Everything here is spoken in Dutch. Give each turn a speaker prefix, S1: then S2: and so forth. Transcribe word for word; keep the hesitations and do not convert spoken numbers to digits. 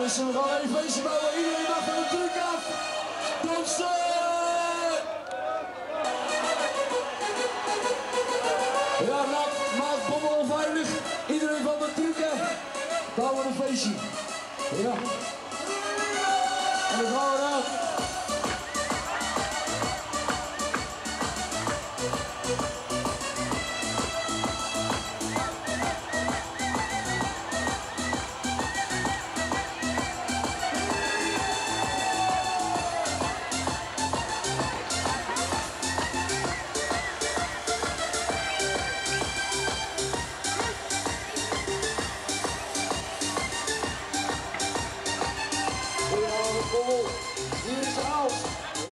S1: mensen, we gaan weer een feestje bouwen. Iedereen mag van de truc af. Dansen! Ja, laat, maak bommel veilig. Iedereen van de trucken. Bouwen een feestje. Ja. En dan gaan we eraan. Kom op.